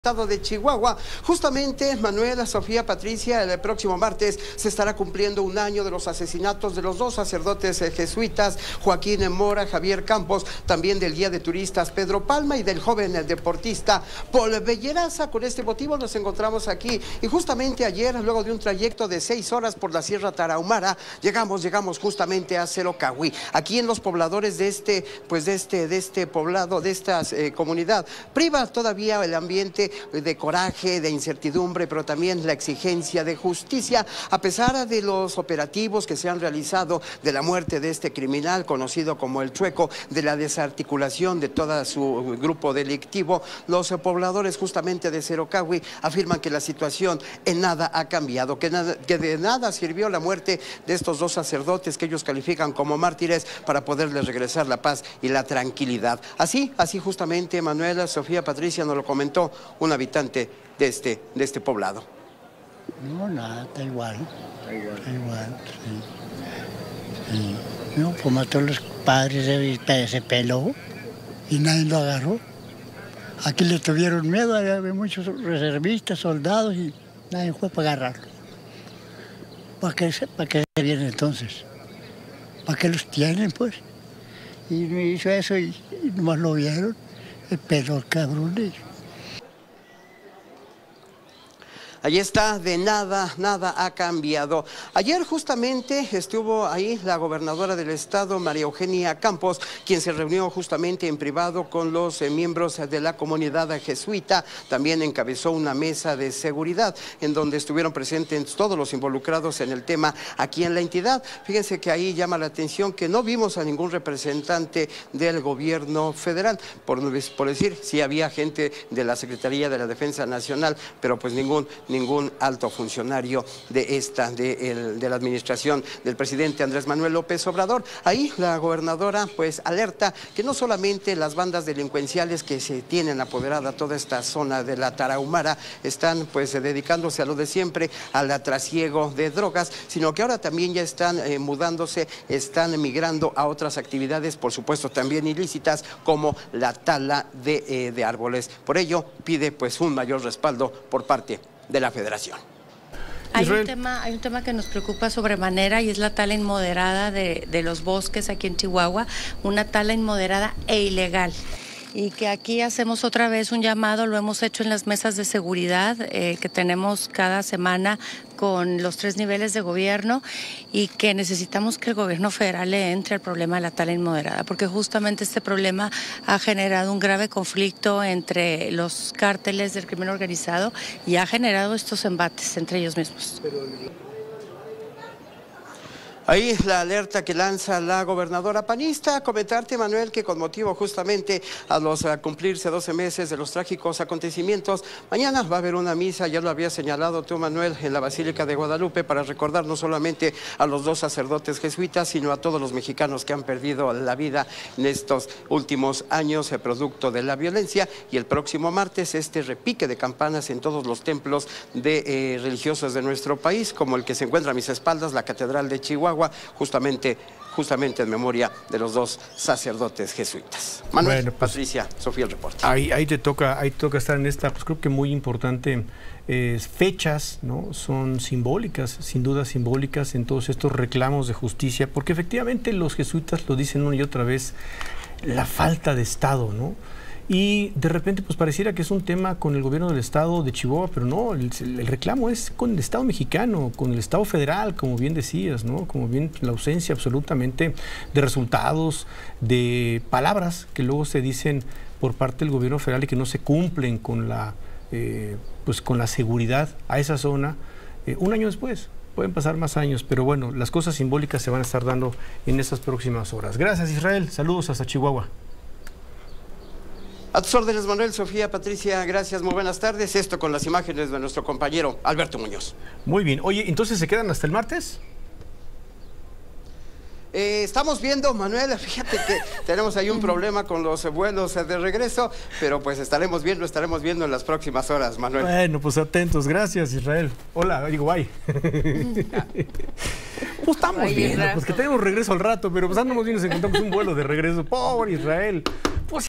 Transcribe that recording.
Estado de Chihuahua. Justamente, Manuel, Sofía, Patricia, el próximo martes se estará cumpliendo un año de los asesinatos de los dos sacerdotes jesuitas, Joaquín Mora, Javier Campos, también del guía de turistas Pedro Palma y del joven deportista Paul Belleraza. Con este motivo nos encontramos aquí y justamente ayer, luego de un trayecto de 6 horas por la Sierra Tarahumara, llegamos justamente a Cerocahui. Aquí en los pobladores de este poblado, de esta comunidad, priva todavía el ambiente de coraje, de incertidumbre, pero también la exigencia de justicia, a pesar de los operativos que se han realizado, de la muerte de este criminal conocido como el Chueco, de la desarticulación de todo su grupo delictivo. Los pobladores justamente de Cerocahui afirman que la situación en nada ha cambiado, que de nada sirvió la muerte de estos dos sacerdotes que ellos califican como mártires para poderles regresar la paz y la tranquilidad. Así justamente Manuela, Sofía, Patricia nos lo comentó un habitante de este poblado. No, nada, está igual. Está igual, sí. No, pues mató a los padres, se peló y nadie lo agarró. Aquí le tuvieron miedo, había muchos reservistas, soldados y nadie fue para agarrarlo. ¿Para qué se vienen entonces? ¿Para qué los tienen, pues? Y me hizo eso y nomás lo vieron, el pedo cabrón de ellos. Allí está, de nada ha cambiado. Ayer justamente estuvo ahí la gobernadora del estado, María Eugenia Campos, quien se reunió justamente en privado con los miembros de la comunidad jesuita. También encabezó una mesa de seguridad en donde estuvieron presentes todos los involucrados en el tema aquí en la entidad. Fíjense que ahí llama la atención que no vimos a ningún representante del gobierno federal. Por decir, sí había gente de la Secretaría de la Defensa Nacional, pero pues ningún alto funcionario de la administración del presidente Andrés Manuel López Obrador. Ahí la gobernadora pues alerta que no solamente las bandas delincuenciales que se tienen apoderada toda esta zona de la Tarahumara están pues dedicándose a lo de siempre, al trasiego de drogas, sino que ahora también ya están mudándose, están migrando a otras actividades, por supuesto también ilícitas, como la tala de árboles. Por ello pide pues un mayor respaldo por parte de la Federación. Hay un tema que nos preocupa sobremanera y es la tala inmoderada de los bosques aquí en Chihuahua, una tala inmoderada e ilegal. Y que aquí hacemos otra vez un llamado, lo hemos hecho en las mesas de seguridad que tenemos cada semana con los 3 niveles de gobierno y que necesitamos que el gobierno federal le entre al problema de la tala inmoderada, porque justamente este problema ha generado un grave conflicto entre los cárteles del crimen organizado y ha generado estos embates entre ellos mismos. Ahí la alerta que lanza la gobernadora panista. Comentarte, Manuel, que con motivo justamente a cumplirse 12 meses de los trágicos acontecimientos, mañana va a haber una misa, ya lo había señalado tú, Manuel, en la Basílica de Guadalupe, para recordar no solamente a los dos sacerdotes jesuitas, sino a todos los mexicanos que han perdido la vida en estos últimos años, producto de la violencia. Y el próximo martes, este repique de campanas en todos los templos religiosos de nuestro país, como el que se encuentra a mis espaldas, la Catedral de Chihuahua, justamente en memoria de los dos sacerdotes jesuitas. Manuel, bueno, pues, Patricia, Sofía, el reporte. Ahí toca estar en esta, pues creo que muy importante, fechas, ¿no? Son simbólicas, sin duda simbólicas en todos estos reclamos de justicia, porque efectivamente los jesuitas lo dicen una y otra vez, la falta de Estado, ¿no? Y de repente pues pareciera que es un tema con el gobierno del estado de Chihuahua, pero no, el reclamo es con el Estado mexicano, con el Estado federal, como bien decías, ¿no? Como bien la ausencia absolutamente de resultados, de palabras que luego se dicen por parte del gobierno federal y que no se cumplen con la seguridad a esa zona un año después. Pueden pasar más años, pero bueno, las cosas simbólicas se van a estar dando en estas próximas horas. Gracias, Israel. Saludos hasta Chihuahua. A tus órdenes, Manuel, Sofía, Patricia, gracias, muy buenas tardes. Esto con las imágenes de nuestro compañero Alberto Muñoz. Muy bien. Oye, ¿entonces se quedan hasta el martes? Estamos viendo, Manuel, fíjate que tenemos ahí un problema con los vuelos de regreso, pero pues estaremos viendo en las próximas horas, Manuel. Bueno, pues atentos. Gracias, Israel. Hola, digo, bye. Pues estamos viendo, pues que tenemos regreso al rato, pero pues andamos bien, nos encontramos un vuelo de regreso. Pobre Israel.